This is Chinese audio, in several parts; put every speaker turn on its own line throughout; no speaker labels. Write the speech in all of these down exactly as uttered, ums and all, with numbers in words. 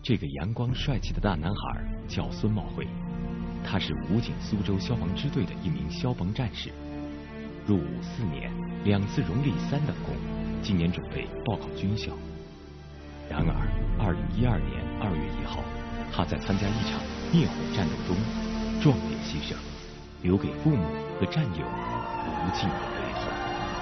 这个阳光帅气的大男孩叫孙茂辉，他是武警苏州消防支队的一名消防战士。入伍四年，两次荣立三等功，今年准备报考军校。然而，二零一二年二月一号，他在参加一场灭火战斗中壮烈牺牲，留给父母和战友无尽的悲痛。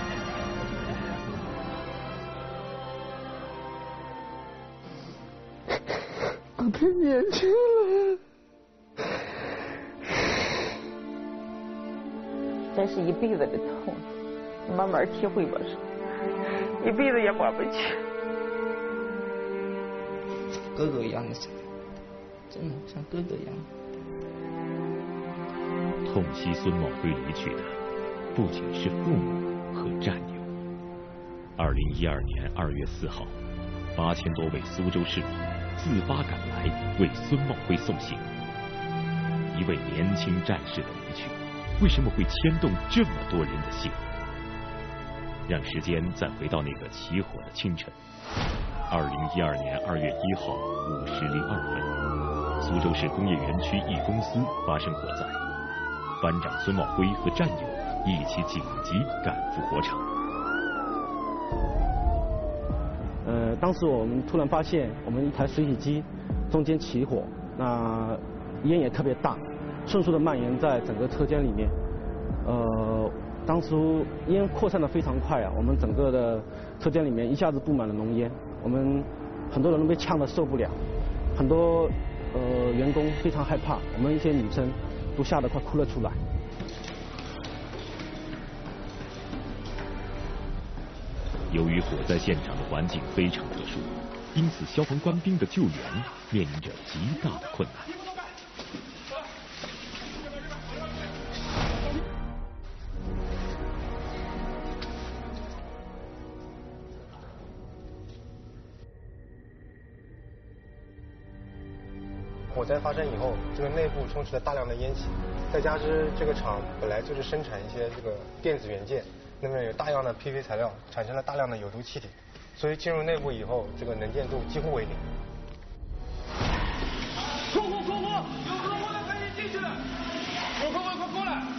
我太年轻了，
这是一辈子的痛，慢慢体会吧，一辈子也过不去。
哥哥一样的，真的像哥哥一样。
痛惜孙茂辉离去的不仅是父母和战友。二零一二年二月四号，八千多位苏州市民自发赶来为孙茂辉送行。一位年轻战士的离去，为什么会牵动这么多人的心？让时间再回到那个起火的清晨。二零一二年二月一号五时零二分，苏州市工业园区一公司发生火灾，班长孙茂辉和战友一起紧急赶赴火场。
呃，当时我们突然发现我们一台水洗机中间起火，那烟也特别大，迅速的蔓延在整个车间里面。呃，当初烟扩散的非常快啊，我们整个的车间里面一下子布满了浓烟，我们很多人都被呛得受不了，很多呃员工非常害怕，我们一些女生都吓得快哭了出来。
由于火灾现场的环境非常特殊，因此消防官兵的救援面临着极大的困难。
火灾发生以后，这个内部充斥了大量的烟气，再加之这个厂本来就是生产一些这个电子元件，那么有大量的 P V 材料，产生了大量的有毒气体，所以进入内部以后，这个能见度几乎为零。
过火过火，有火火的赶紧进去了，有火火快过来！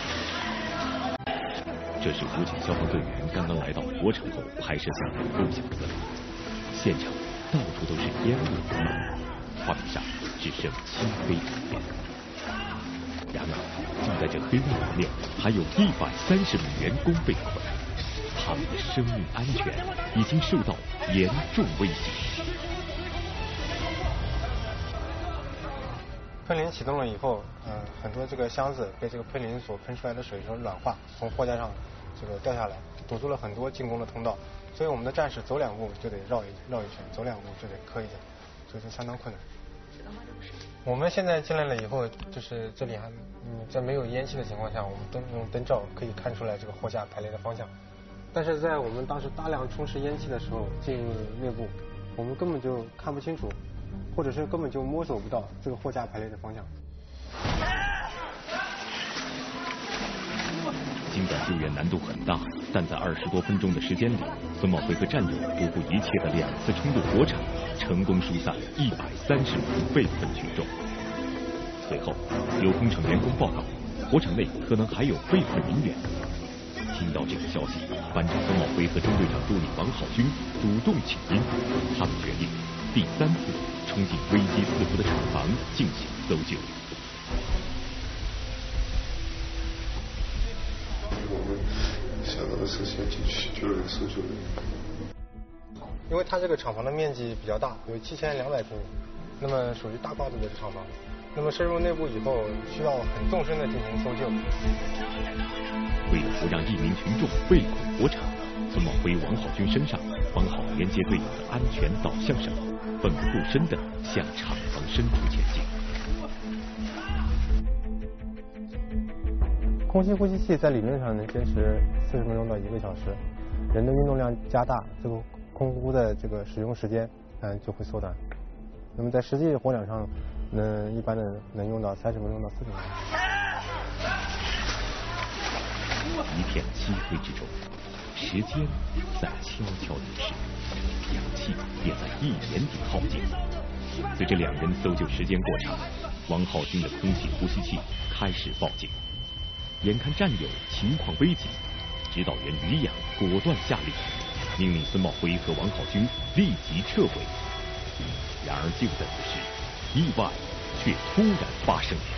这是武警消防队员刚刚来到火场后拍摄下来的录像资料，现场到处都是烟雾弥漫，画面上只剩漆黑一片。然而，就在这黑暗里面，还有一百三十名员工被困，他们的生命安全已经受到严重威胁。
喷淋启动了以后，嗯、呃，很多这个箱子被这个喷淋所喷出来的水所软化，从货架上这个掉下来，堵住了很多进攻的通道，所以我们的战士走两步就得绕一绕一圈，走两步就得磕一下，所以说相当困难。我们现在进来了以后，就是这里还嗯，在没有烟气的情况下，我们灯用灯照可以看出来这个货架排列的方向。但是在我们当时大量充斥烟气的时候，进入内部，我们根本就看不清楚，或者是根本就摸索不到这个货架排列的方向。
尽管救援难度很大，但在二十多分钟的时间里，孙茂辉和战友不顾一切的两次冲入火场，成功疏散一百三十名被困群众。随后，有工厂员工报告，火场内可能还有被困人员。听到这个消息，班长孙茂辉和中队长助理王浩军主动请缨，他们决定第三次冲进危机四伏的厂房进行搜救。
想到的是先进去救人搜救人。
因为它这个厂房的面积比较大，有七千两百平米，那么属于大挂子的厂房。那么深入内部以后，需要很纵深的进行搜救。
为了不让一名群众被困火场，孙茂辉、王浩军身上绑好连接队友的安全导向绳，奋不顾身地向厂房深处前进。
空气呼吸器在理论上能坚持四十分钟到一个小时，人的运动量加大，这个空呼的这个使用时间嗯就会缩短。那么在实际火场上，能一般的能用到三十分钟到四十分钟。
一片漆黑之中，时间在悄悄流逝，氧气也在一点点耗尽。 随着两人搜救时间过长，王浩军的空气呼吸器开始报警。眼看战友情况危急，指导员于洋果断下令，命令孙茂辉和王浩军立即撤回。然而就在此时，意外却突然发生了。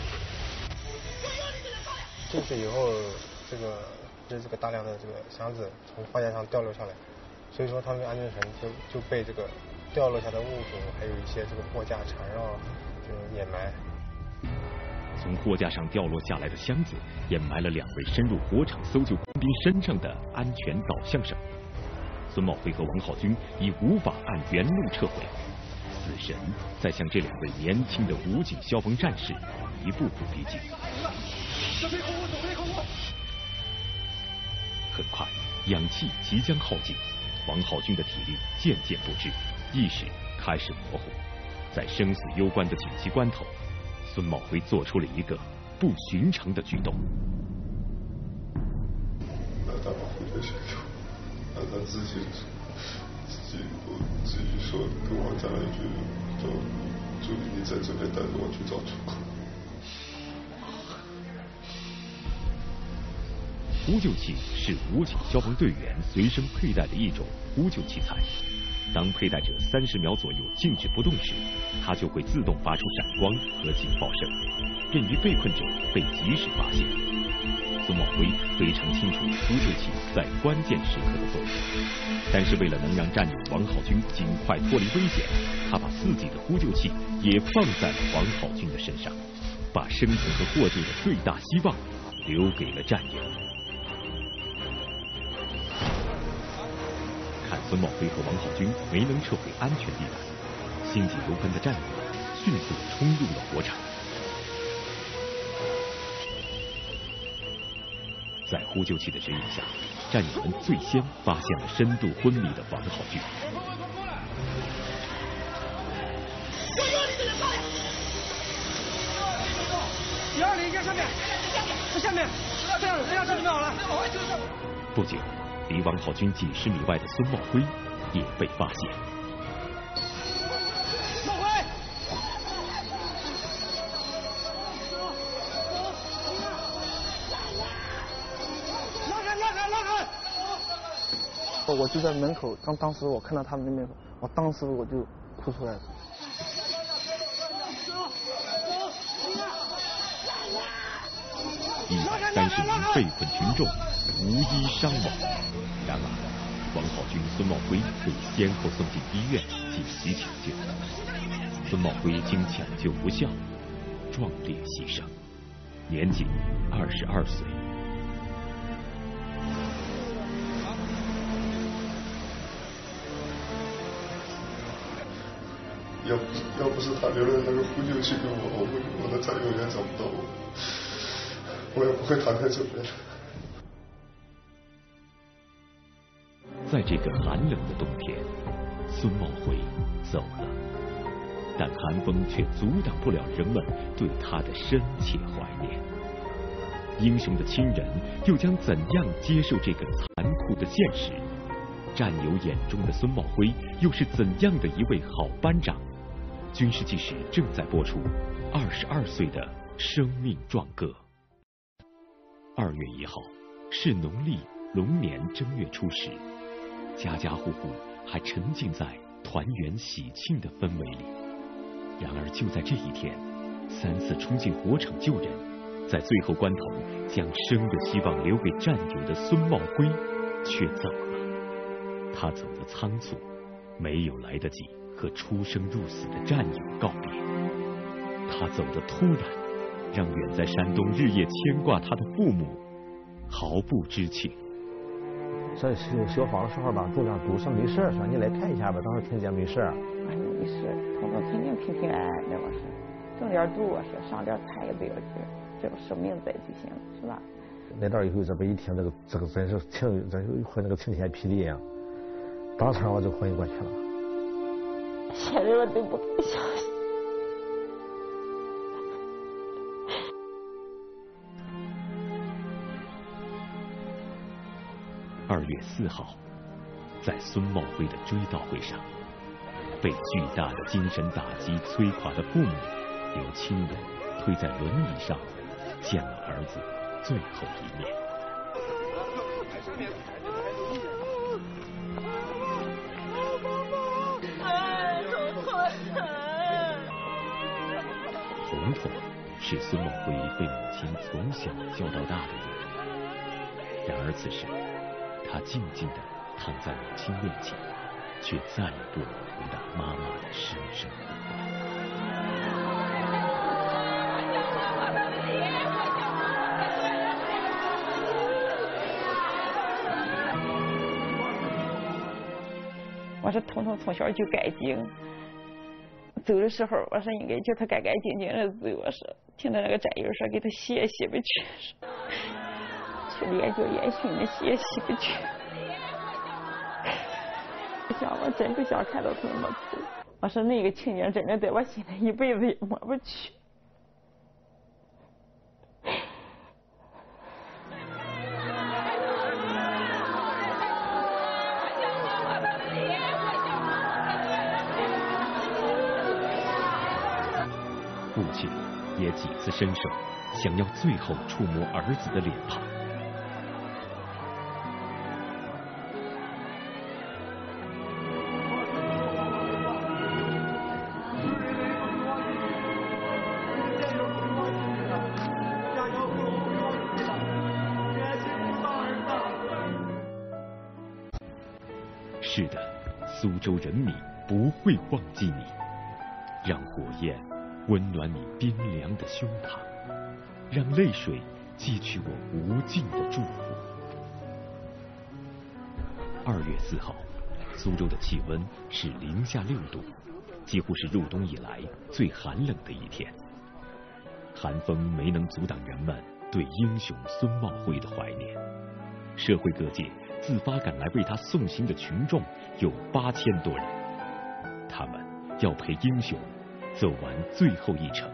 进去以后，这个是这个大量的这个箱子从货架上掉落下来，所以说他们安全绳就就被这个掉落下的物品，还有一些这个货架缠绕，就掩埋。
从货架上掉落下来的箱子掩埋了两位深入火场搜救官兵身上的安全导向绳。孙茂辉和王浩军已无法按原路撤回，死神在向这两位年轻的武警消防战士一步步逼近。很快，氧气即将耗尽，王浩军的体力渐渐不支，意识开始模糊。在生死攸关的紧急关头，孙茂辉做出了一个不寻常的举动。
那他把护照先给我，让他自己自己我自己说跟我讲了一句，说助理你在这边带着我去找出口。
呼救器是武警消防队员随身佩戴的一种呼救器材。当佩戴者三十秒左右静止不动时，它就会自动发出闪光和警报声，便于被困者被及时发现。孙茂辉非常清楚呼救器在关键时刻的作用，但是为了能让战友王浩军尽快脱离危险，他把自己的呼救器也放在了王浩军的身上，把生存和获救的最大希望留给了战友。看孙茂辉和王浩军没能撤回安全地带，心急如焚的战友们迅速冲入了火场。在呼救器的指引下，战友们最先发现了深度昏迷的王浩军。
第二零，下面，在下面，这样这样就好了。
不久，离王浩军几十米外的孙茂辉也被发现。
茂辉，拉开，拉开，拉开！
我就在门口，当当时我看到他们那边，我当时我就哭出来了。
一百三十名被困群众无一伤亡。然而，王浩军、孙茂辉被先后送进医院紧急抢救。孙茂辉经抢救无效，壮烈牺牲，年仅二十二岁。
要不是要不是他留了那个呼救器给我，我会我的战友也找不到我，我也不会躺在这边。
在这个寒冷的冬天，孙茂辉走了，但寒风却阻挡不了人们对他的深切怀念。英雄的亲人又将怎样接受这个残酷的现实？战友眼中的孙茂辉又是怎样的一位好班长？军事纪实正在播出，二十二岁的生命壮歌。二月一号是农历龙年正月初十，家家户户还沉浸在团圆喜庆的氛围里。然而就在这一天，三次冲进火场救人，在最后关头将生的希望留给战友的孙茂辉却走了。他走得仓促，没有来得及和出生入死的战友告别。他走得突然，让远在山东日夜牵挂他的父母毫不知情。
这是消防的时候吧，重点堵上没事，说你来看一下吧。当时听见没事。
俺没事，他说肯定平平安安的，我说整点堵，我说上点菜也不要紧，这个生命在就行了，是吧？
来到以后，这不一听这个这个真是晴，这和那个晴天霹雳一样，当场我就昏过去了。
现在我都不敢相信。
二月四号，在孙茂辉的追悼会上， 被巨大的精神打击摧垮的父母，由亲人推在轮椅上，见了儿子最后一面。彤彤是孙茂辉被母亲从小教到大的人，然而此时他静静地躺在母亲面前，却再也不能回答妈妈的声声呼唤。
我说彤彤从小就干净，走的时候我说应该叫他干干净净的走。我说听到那个战友说给他洗洗不去，去练就练训的洗洗不去。想我真不想看到他那么哭。我说那个情景真的在我心里一辈子也抹不去。
父亲也几次伸手，想要最后触摸儿子的脸庞。是的，苏州人民不会忘记你，让火焰温暖你冰凉的胸膛，让泪水寄去我无尽的祝福。二月四号，苏州的气温是零下六度，几乎是入冬以来最寒冷的一天。寒风没能阻挡人们对英雄孙茂辉的怀念。社会各界自发赶来为他送行的群众有八千多人，他们要陪英雄走完最后一程。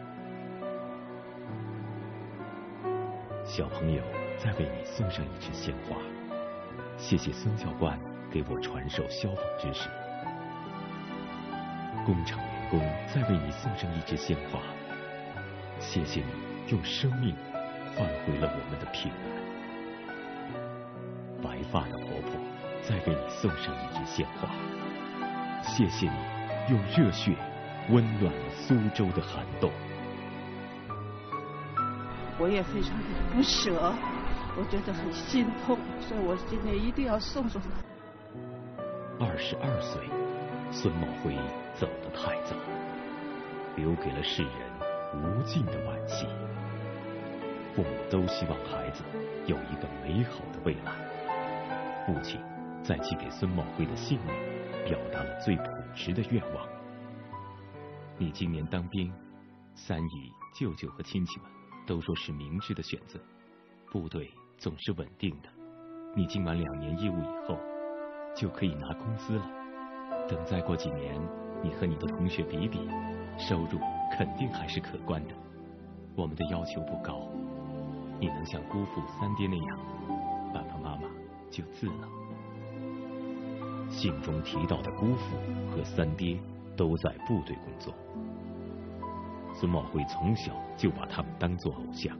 小朋友再为你送上一支鲜花，谢谢孙教官给我传授消防知识。工厂员工再为你送上一支鲜花，谢谢你用生命换回了我们的平安。白发的婆婆再为你送上一支鲜花，谢谢你用热血温暖了苏州的寒冬。
我也非常的不舍，我觉得很心痛，所以我今天一定要送送他。
二十二岁，孙茂辉走得太早，留给了世人无尽的惋惜。父母都希望孩子有一个美好的未来，父亲在寄给孙茂辉的信里表达了最朴实的愿望。你今年当兵，三姨、舅舅和亲戚们都说是明智的选择。部队总是稳定的，你尽完两年义务以后，就可以拿工资了。等再过几年，你和你的同学比比，收入肯定还是可观的。我们的要求不高，你能像姑父、三爹那样，爸爸妈妈就自了。信中提到的姑父和三爹都在部队工作，孙茂辉从小就把他们当作偶像。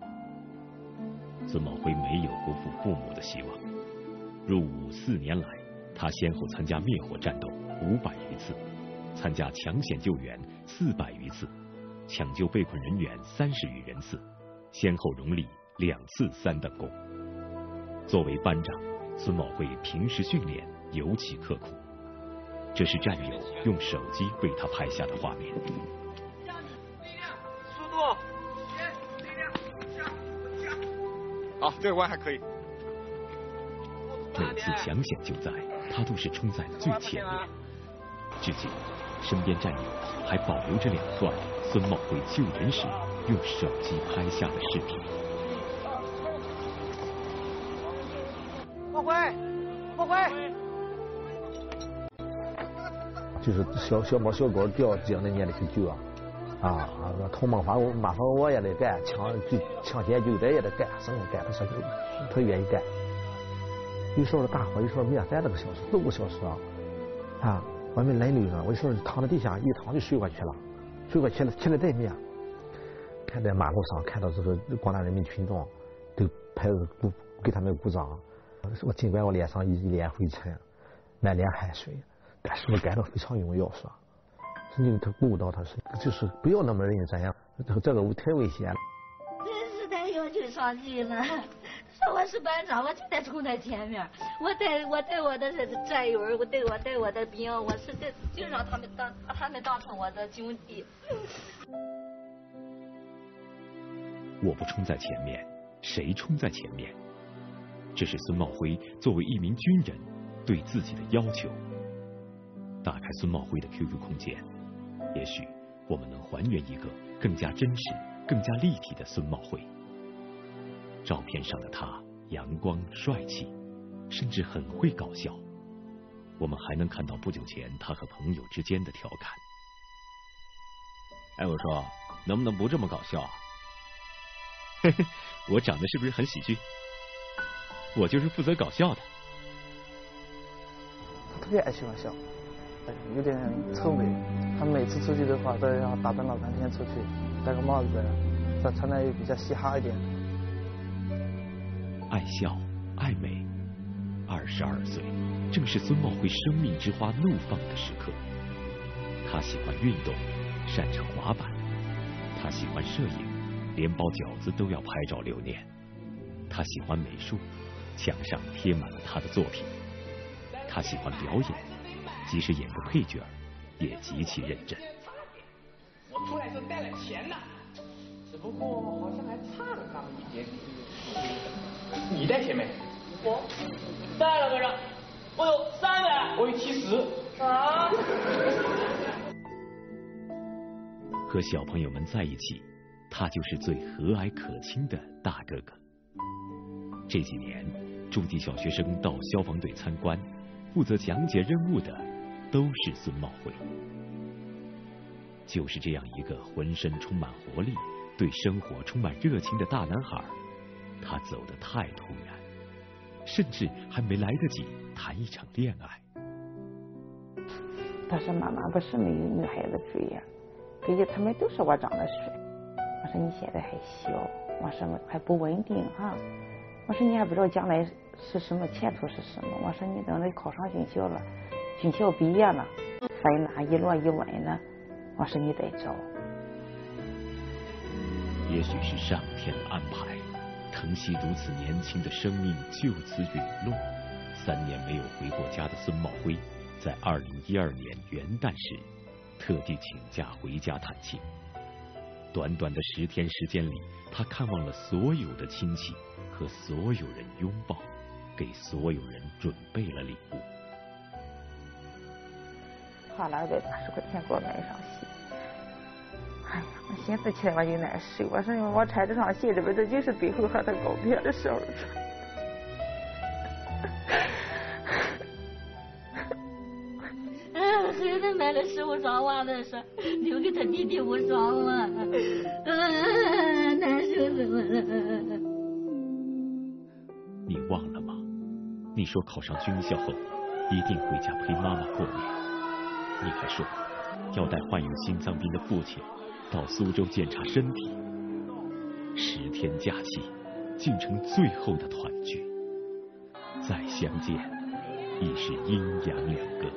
孙茂辉没有辜负父母的希望，入伍四年来，他先后参加灭火战斗五百余次，参加抢险救援四百余次，抢救被困人员三十余人次，先后荣立两次三等功。作为班长，孙茂辉平时训练尤其刻苦。这是战友用手机为他拍下的画面。
速度，力量，
好，这个弯还可以。
每次抢险救灾，他都是冲在最前面。至今，身边战友还保留着两段孙茂辉救人时用手机拍下的视频。
茂辉，茂辉。
就是小小猫小狗掉江里面的去救啊，啊啊！同帮法马上我也得干，抢就抢险救灾也得干，什么干，他说他愿意干。有时候大火，有时候灭三个小时、四个小时啊，啊， 我没来溜上，我说躺在地下一躺就睡过去了，睡过去了起来再灭。看在马路上看到这个广大人民群众都拍着鼓给他们鼓掌，我尽管我脸上一脸灰尘，满脸汗水，但是我感到非常荣耀，是吧？曾经他鼓舞到他是就是不要那么认真呀，这个太危险了。
真是太有趣上进了。说我是班长，我就得冲在前面，我带我带我的战友，我带我带我的兵，我是这就让他们当把他们当成我的兄弟。
我不冲在前面，谁冲在前面？这是孙茂辉作为一名军人对自己的要求。打开孙茂辉的 Q Q 空间，也许我们能还原一个更加真实、更加立体的孙茂辉。照片上的他阳光帅气，甚至很会搞笑。我们还能看到不久前他和朋友之间的调侃。
哎，我说，能不能不这么搞笑啊？
嘿嘿，我长得是不是很喜剧？我就是负责搞笑的。
他特别爱喜欢笑，有点臭美。他每次出去的话，都要打扮老半天出去，戴个帽子，再穿的也比较嘻哈一点。
爱笑爱美，二十二岁，正是孙茂辉生命之花怒放的时刻。他喜欢运动，擅长滑板，他喜欢摄影，连包饺子都要拍照留念。他喜欢美术，墙上贴满了他的作品。他喜欢表演，即使演个配角也极其认真。
我出来是带了钱的，只不过好像还差了那么一点。你带钱没？我带了个人，我有三百，我有七十。啊！
和小朋友们在一起，他就是最和蔼可亲的大哥哥。这几年，中级小学生到消防队参观，负责讲解任务的都是孙茂辉。就是这样一个浑身充满活力、对生活充满热情的大男孩，他走得太突然，甚至还没来得及谈一场恋爱。
他说：“妈妈不是没有女孩子追呀，估计他们都说我长得帅。”我说：“你现在还小，我说还不稳定哈。我说你还不知道将来是什么，前途是什么。我说你等着考上军校了，军校毕业了，分哪一落一稳了，我说你再找。”
也许是上天的安排，疼惜如此年轻的生命就此陨落。三年没有回过家的孙茂辉，在二零一二年元旦时，特地请假回家探亲。短短的十天时间里，他看望了所有的亲戚，和所有人拥抱，给所有人准备了礼物。
花了二百八十块钱给我买上戏。哎呀，我寻思起来我就难受。我说我穿这双鞋，这不这就是最后和他告别的时候穿。
啊，孩子买了十五双袜子，说留给他弟弟五双嘛，啊，难受死我了。
你忘了吗？你说考上军校后一定回家陪妈妈过年。你还说要带患有心脏病的父亲到苏州检查身体。十天假期竟成最后的团聚，再相见已是阴阳两隔。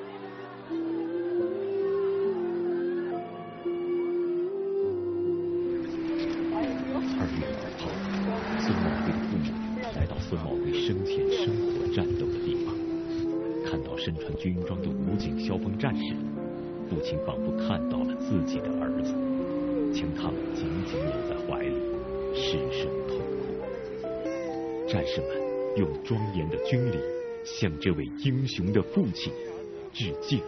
二月五号，孙茂辉的父母来到孙茂辉生前生活战斗的地方，看到身穿军装的武警消防战士，父亲仿佛看到了自己的儿子，将他们紧紧搂在怀里，失声痛哭。战士们用庄严的军礼向这位英雄的父亲致敬。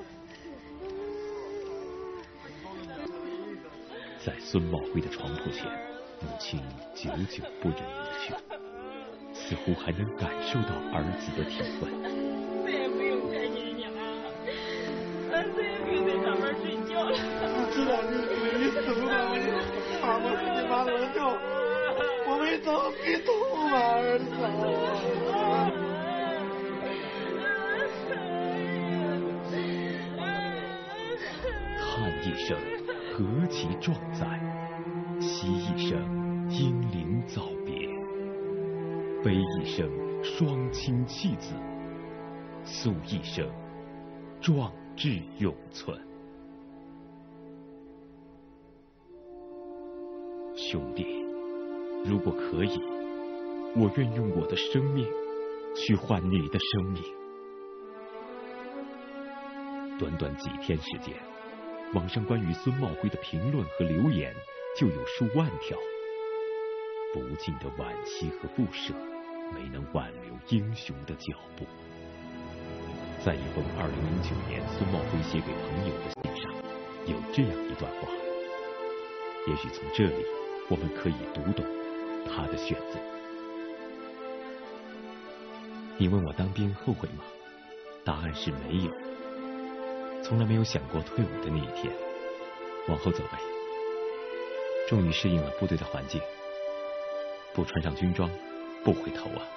在孙茂辉的床铺前，母亲久久不忍离去，似乎还能感受到儿子的体温。
再也不用看你娘了，俺再也不用在上面睡觉了。
我知道你是你死了，妈妈是你妈的救，我们都别痛嘛，儿子。
一声何其壮哉，惜一声英灵早别，悲一声双亲弃子，诉一声壮志永存。兄弟，如果可以，我愿用我的生命去换你的生命。短短几天时间，网上关于孙茂辉的评论和留言就有数万条，不尽的惋惜和不舍没能挽留英雄的脚步。在一封二零零九年孙茂辉写给朋友的信上，有这样一段话，也许从这里我们可以读懂他的选择。你问我当兵后悔吗？答案是没有，从来没有想过退伍的那一天。往后走呗，终于适应了部队的环境，不穿上军装不回头啊。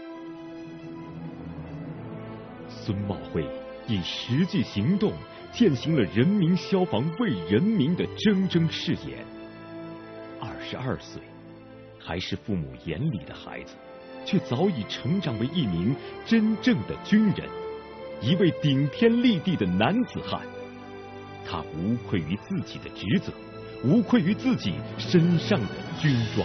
孙茂辉以实际行动践行了人民消防为人民的铮铮誓言。二十二岁，还是父母眼里的孩子，却早已成长为一名真正的军人，一位顶天立地的男子汉。他无愧于自己的职责，无愧于自己身上的军装。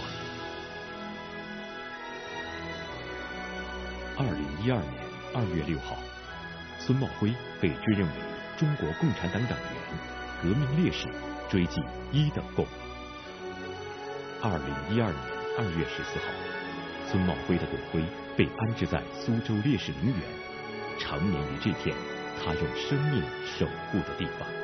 二零一二年二月六号，孙茂辉被追认为中国共产党党员、革命烈士，追记一等功。二零一二年二月十四号，孙茂辉的骨灰被安置在苏州烈士陵园，长眠于这片他用生命守护的地方。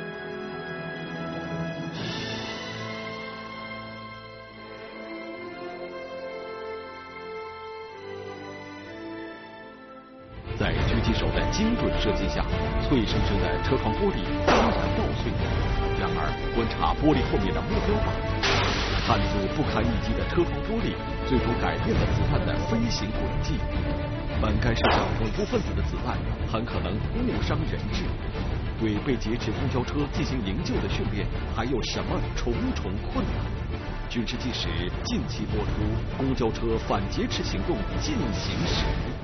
在狙击手的精准射击下，脆生生的车窗玻璃轰然爆碎。然而，观察玻璃后面的目标靶，看似不堪一击的车窗玻璃，最终改变了子弹的飞行轨迹。本该射向恐怖分子的子弹，很可能误伤人质。对被劫持公交车进行营救的训练，还有什么重重困难？军事纪实近期播出，公交车反劫持行动进行时。